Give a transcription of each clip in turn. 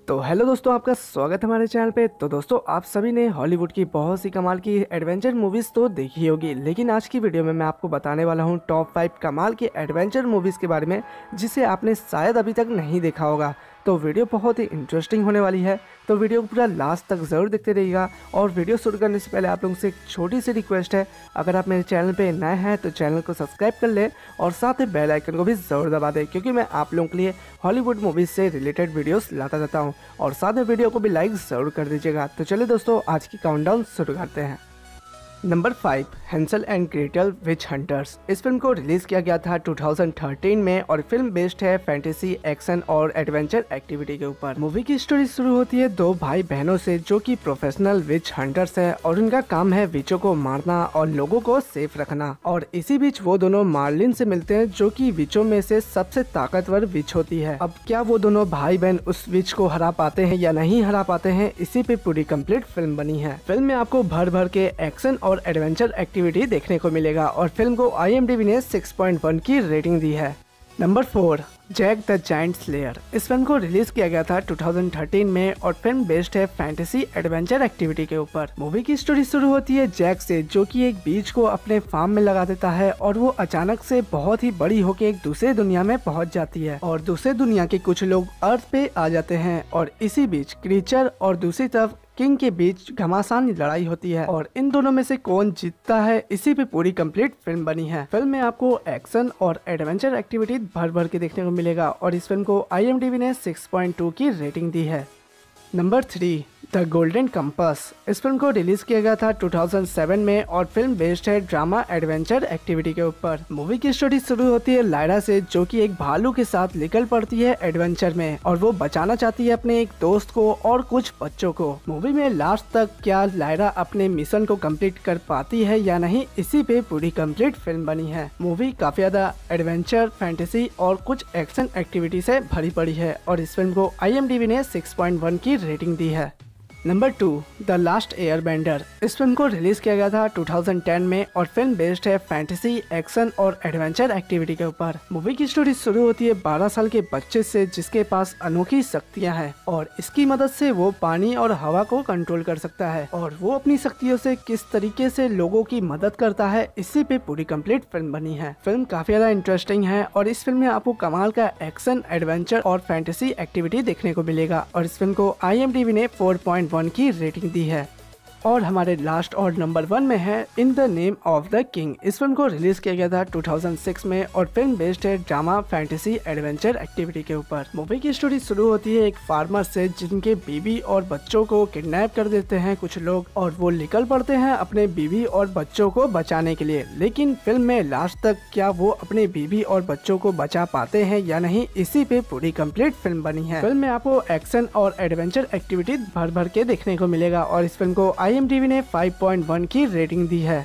तो हेलो दोस्तों, आपका स्वागत है हमारे चैनल पे। तो दोस्तों, आप सभी ने हॉलीवुड की बहुत सी कमाल की एडवेंचर मूवीज़ तो देखी होगी, लेकिन आज की वीडियो में मैं आपको बताने वाला हूँ टॉप 5 कमाल की एडवेंचर मूवीज़ के बारे में जिसे आपने शायद अभी तक नहीं देखा होगा। तो वीडियो बहुत ही इंटरेस्टिंग होने वाली है, तो वीडियो को पूरा लास्ट तक ज़रूर देखते रहिएगा। और वीडियो शुरू करने से पहले आप लोगों से एक छोटी सी रिक्वेस्ट है, अगर आप मेरे चैनल पे नए हैं तो चैनल को सब्सक्राइब कर ले और साथ ही बेल आइकन को भी ज़रूर दबा दें, क्योंकि मैं आप लोगों के लिए हॉलीवुड मूवीज़ से रिलेटेड वीडियोस लाता रहता हूँ। और साथ में वीडियो को भी लाइक ज़रूर कर दीजिएगा। तो चलिए दोस्तों, आज की काउंटडाउन शुरू करते हैं। Number 5, Hansel and Gretel Witch Hunters. इस फिल्म को रिलीज किया गया था 2013 में और फिल्म बेस्ड है फैंटेसी, एक्शन और एडवेंचर एक्टिविटी के ऊपर। मूवी की स्टोरी शुरू होती है दो भाई बहनों से जो कि प्रोफेशनल विच हंटर्स है और उनका काम है विचों को मारना और लोगों को सेफ रखना। और इसी बीच वो दोनों मार्लिन से मिलते हैं जो कि विचों में से सबसे ताकतवर विच होती है। अब क्या वो दोनों भाई बहन उस विच को हरा पाते हैं या नहीं हरा पाते हैं, इसी पे पूरी कंप्लीट फिल्म बनी है। फिल्म में आपको भर भर के एक्शन और एडवेंचर एक्टिविटी देखने को मिलेगा और फिल्म को IMDb ने 6.1 की रेटिंग दी है। Number 4, Jack the Giant Slayer. इस फिल्म को रिलीज किया गया था 2013 में और फिल्म बेस्ड है फैंटेसी एडवेंचर एक्टिविटी के ऊपर। मूवी की स्टोरी शुरू होती है जैक से जो कि एक बीज को अपने फार्म में लगा देता है और वो अचानक से बहुत ही बड़ी होकर एक दूसरे दुनिया में पहुंच जाती है और दूसरे दुनिया के कुछ लोग अर्थ पे आ जाते हैं और इसी बीच क्रीचर और दूसरी तरफ किंग के बीच घमासान लड़ाई होती है और इन दोनों में से कौन जीतता है, इसी पे पूरी कंप्लीट फिल्म बनी है। फिल्म में आपको एक्शन और एडवेंचर एक्टिविटी भर भर के देखने को मिलेगा और इस फिल्म को IMDb ने 6.2 की रेटिंग दी है। Number 3, the Golden Compass. इस फिल्म को रिलीज किया गया था 2007 में और फिल्म बेस्ड है ड्रामा एडवेंचर एक्टिविटी के ऊपर। मूवी की स्टोरी शुरू होती है लायरा से जो कि एक भालू के साथ निकल पड़ती है एडवेंचर में और वो बचाना चाहती है अपने एक दोस्त को और कुछ बच्चों को। मूवी में लास्ट तक क्या लायरा अपने मिशन को कंप्लीट कर पाती है या नहीं, इसी पे पूरी कंप्लीट फिल्म बनी है। मूवी काफी ज्यादा एडवेंचर, फैंटेसी और कुछ एक्शन एक्टिविटी से भरी पड़ी है और इस फिल्म को IMDb ने 6.1 की रेटिंग दी है। Number 2, the Last Airbender. इस फिल्म को रिलीज किया गया था 2010 में और फिल्म बेस्ड है फैंटेसी, एक्शन और एडवेंचर एक्टिविटी के ऊपर। मूवी की स्टोरी शुरू होती है 12 साल के बच्चे से जिसके पास अनोखी शक्तियां हैं और इसकी मदद से वो पानी और हवा को कंट्रोल कर सकता है और वो अपनी शक्तियों से किस तरीके से लोगों की मदद करता है, इसी पे पूरी कंप्लीट फिल्म बनी है। फिल्म काफी ज्यादा इंटरेस्टिंग है और इस फिल्म में आपको कमाल का एक्शन, एडवेंचर और फैंटेसी एक्टिविटी देखने को मिलेगा और इस फिल्म को IMDb ने 4.1 की रेटिंग दी है। और हमारे लास्ट और नंबर 1 में है In the Name of the King. इस फिल्म को रिलीज किया गया था 2006 में और फिल्म बेस्ड है ड्रामा, फैंटेसी, एडवेंचर एक्टिविटी के ऊपर। मूवी की स्टोरी शुरू होती है एक फार्मर से जिनके बीवी और बच्चों को किडनैप कर देते हैं कुछ लोग और वो निकल पड़ते हैं अपने बीवी और बच्चों को बचाने के लिए, लेकिन फिल्म में लास्ट तक क्या वो अपने बीवी और बच्चों को बचा पाते हैं या नहीं, इसी पे पूरी कंप्लीट फिल्म बनी है। फिल्म में आपको एक्शन और एडवेंचर एक्टिविटी भर भर के देखने को मिलेगा और इस फिल्म को IMDb ने 5.1 की रेटिंग दी है।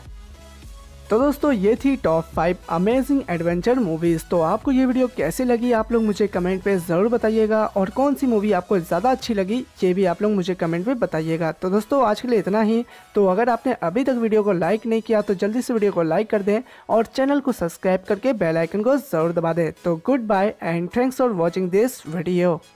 तो दोस्तों, ये थी टॉप 5 अमेजिंग एडवेंचर मूवीज। तो आपको ये वीडियो कैसी लगी आप लोग मुझे कमेंट पे जरूर बताइएगा और कौन सी मूवी आपको ज्यादा अच्छी लगी ये भी आप लोग मुझे कमेंट पे बताइएगा। तो दोस्तों, आज के लिए इतना ही। तो अगर आपने अभी तक वीडियो को लाइक नहीं किया तो जल्दी से वीडियो को लाइक कर दें और चैनल को सब्सक्राइब करके बेल आइकन को जरूर दबा दें। तो good bye and thanks for watching this video.